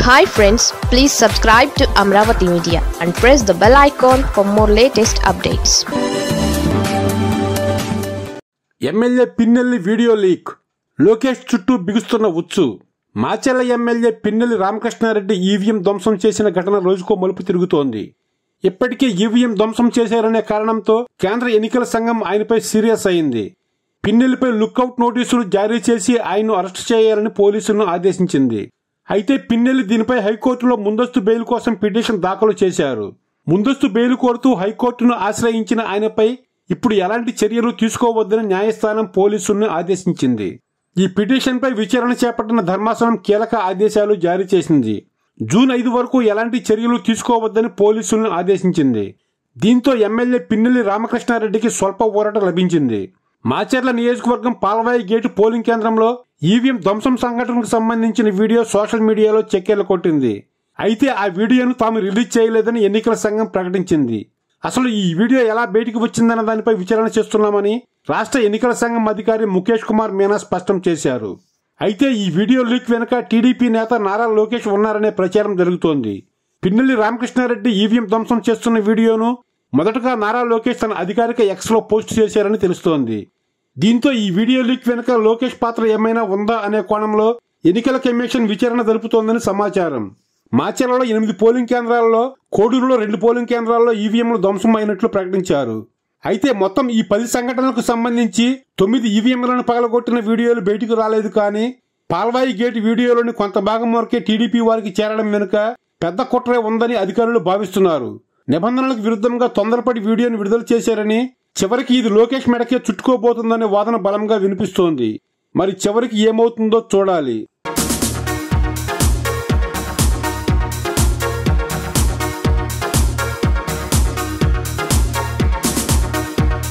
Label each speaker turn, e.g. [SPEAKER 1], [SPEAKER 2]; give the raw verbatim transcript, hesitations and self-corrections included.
[SPEAKER 1] Hi friends, please subscribe to Amravati Media and press the bell icon for more latest updates.
[SPEAKER 2] MLA Pinnelli video leak, Lokesh చుట్టూ బిగుస్తున్న ఉచ్చు. Macherla MLA Pinnelli Ramakrishna Reddy EVM ధ్వంసం చేసిన ఘటన రోజుకో మలుపు తిరుగుతోంది. ఇప్పటికే ఈవీఎం ధ్వంసం చేశారనే కారణంతో కేంద్ర ఎన్నికల సంఘం ఆయనపై సీరియస్ అయింది. పిన్నెల్లిపై లుక్అవుట్ నోటీసులు జారీ చేసి ఆయన్ను అరెస్ట్ చేయాలని పోలీసులను ఆదేశించింది. అయితే పిన్నెల్లి దీనిపై హైకోర్టులో ముందస్తు బెయిల్ కోసం పిటిషన్ దాఖలు చేశారు. ముందస్తు బెయిల్ కోరుతూ హైకోర్టును ఆశ్రయించిన ఆయనపై ఇప్పుడు ఎలాంటి చర్యలు తీసుకోవద్దని న్యాయస్థానం పోలీసులను ఆదేశించింది. ఈ పిటిషన్పై విచారణ చేపట్టిన ధర్మాసనం కీలక ఆదేశాలు జారీ చేసింది. జూన్ ఐదు వరకు ఎలాంటి చర్యలు తీసుకోవద్దని పోలీసులను ఆదేశించింది. దీంతో ఎమ్మెల్యే పిన్నెల్లి రామకృష్ణారెడ్డికి స్వల్ప ఊరట లభించింది. మాచర్ల నియోజకవర్గం పాల్వాయి గేటు పోలింగ్ కేంద్రంలో ఈవీఎం ధ్వంసం సంఘటనకు సంబంధించిన వీడియో సోషల్ మీడియాలో చక్కెర్లు కొట్టింది. అయితే ఆ వీడియోను తాము రిలీజ్ చేయలేదని ఎన్నికల సంఘం ప్రకటించింది. అసలు ఈ వీడియో ఎలా బయటికి వచ్చిందన్న దానిపై విచారణ చేస్తున్నామని రాష్ట్ర ఎన్నికల సంఘం అధికారి ముఖేష్ కుమార్ మీనా స్పష్టం చేశారు. అయితే ఈ వీడియో లీక్ వెనుక టీడీపీ నేత నారా లోకేష్ ఉన్నారనే ప్రచారం జరుగుతోంది. పిన్నెల్లి రామకృష్ణారెడ్డి ఈవీఎం ధ్వంసం చేస్తున్న వీడియోను మొదటగా నారా లోకేష్ తన అధికారిక ఎక్స్ లో పోస్ట్ చేశారని తెలుస్తోంది. దీంతో ఈ వీడియో లీక్ వెనుక లోకేష్ పాత్ర ఏమైనా ఉందా అనే కోణంలో ఎన్నికల కమిషన్ విచారణ జరుపుతోందని సమాచారం. మాచెర్లలో ఎనిమిది పోలింగ్ కేంద్రాల్లో, కోడూరులో రెండు పోలింగ్ కేంద్రాల్లో ఈవీఎంలు ధ్వంసం అయినట్లు ప్రకటించారు. అయితే మొత్తం ఈ పది సంఘటనలకు సంబంధించి తొమ్మిది ఈవీఎంలను పగలగొట్టిన వీడియోలు బయటకు రాలేదు. కానీ పాల్వాయి గేట్ వీడియోలోని కొంత భాగం వరకే టీడీపీ వారికి చేరడం వెనుక పెద్ద కుట్రే ఉందని అధికారులు భావిస్తున్నారు. నిబంధనలకు విరుద్ధంగా తొందరపడి వీడియోను విడుదల చేశారని, చివరికి ఇది లోకేష్ మెడకే చుట్టుకోబోతుందనే వాదన బలంగా వినిపిస్తోంది. మరి చివరికి ఏమవుతుందో చూడాలి.